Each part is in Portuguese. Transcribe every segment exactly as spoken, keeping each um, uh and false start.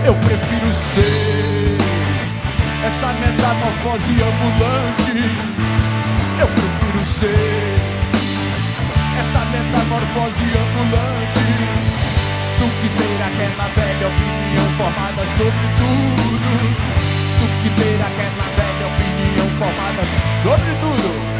Eu prefiro ser essa metamorfose ambulante. Eu prefiro ser essa metamorfose ambulante do que ter aquela velha opinião formada sobre tudo, do que ter aquela velha opinião formada sobre tudo.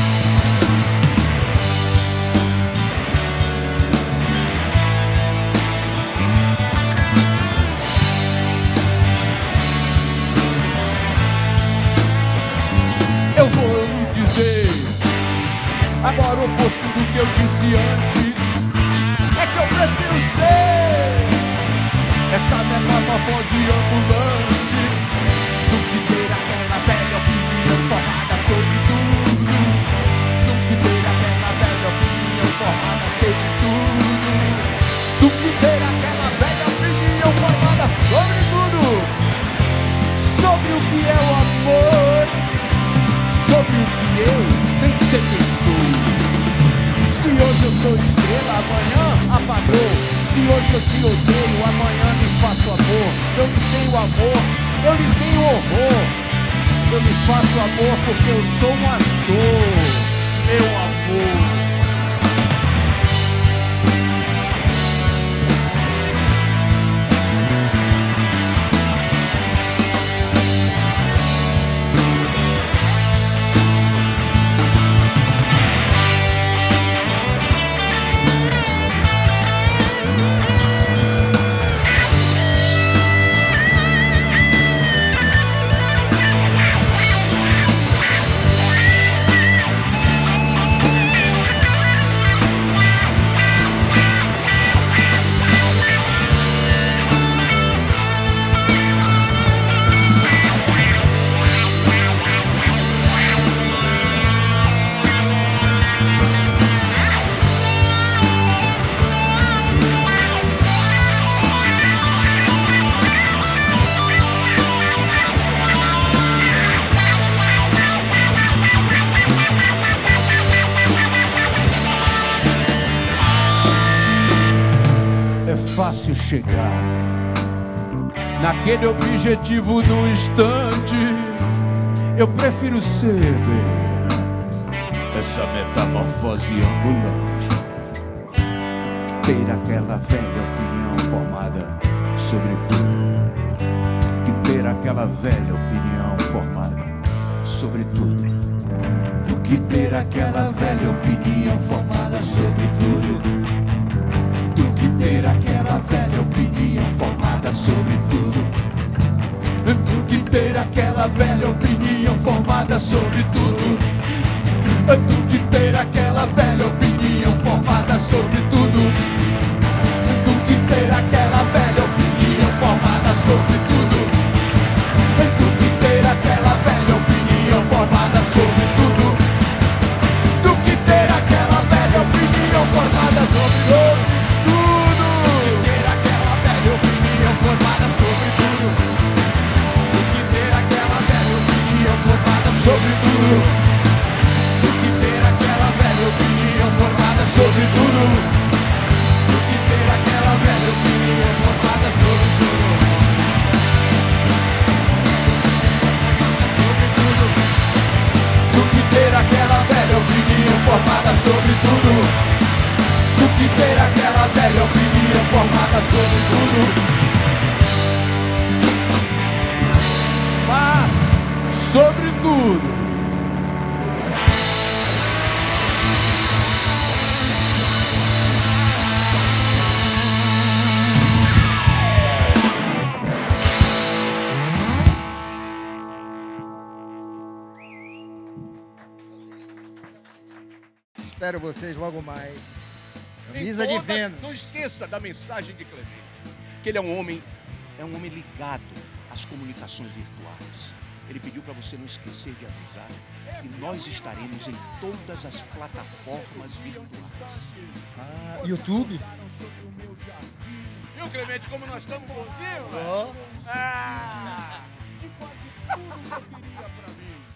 Eu vou lhe dizer agora o oposto do que eu disse antes. É que eu prefiro ser essa metamorfose ambulante do que ter aquela velha opinião formada sobre tudo, do que ter aquela velha opinião formada sobre tudo, do que ter aquela velha opinião formada sobre tudo, sobre o que é o amor, sobre o que eu nem sei quem sou. Se hoje eu sou estrela, amanhã apagou. Se hoje eu te odeio, amanhã me faço amor. Eu lhe tenho amor, eu lhe tenho horror. Eu lhe faço amor porque eu sou um ator, meu amor. Fácil chegar naquele objetivo no instante. Eu prefiro ser essa metamorfose ambulante, ter aquela velha opinião formada sobre tudo, que ter aquela velha opinião formada sobre tudo, do que ter aquela velha opinião formada sobre tudo, ter aquela velha opinião formada sobre tudo, do que ter aquela velha opinião formada sobre tudo, do que ter aquela velha opinião formada sobre tudo, do que ter aquela velha opinião formada sobre tudo, do que ter aquela velha opinião formada sobre tudo, do que ter aquela velha opinião formada sobre tudo. Formada sobre tudo, do que ter aquela velha opinião formada sobre tudo, do que ter aquela velha opinião formada sobre tudo, do que ter aquela velha opinião formada sobre tudo, do que ter aquela velha opinião formada sobre tudo, do que ter aquela velha opinião formada sobre tudo. Mas, sobre tudo, espero vocês logo mais. Camisa de Vênus. Não esqueça da mensagem de Clemente, que ele é um homem, é um homem ligado às comunicações virtuais. Ele pediu para você não esquecer de avisar que nós estaremos em todas as plataformas virtuais. Ah, YouTube? Viu, Clemente, como nós estamos bonzinhos? Oh. Ah! De quase tudo que eu queria pra mim.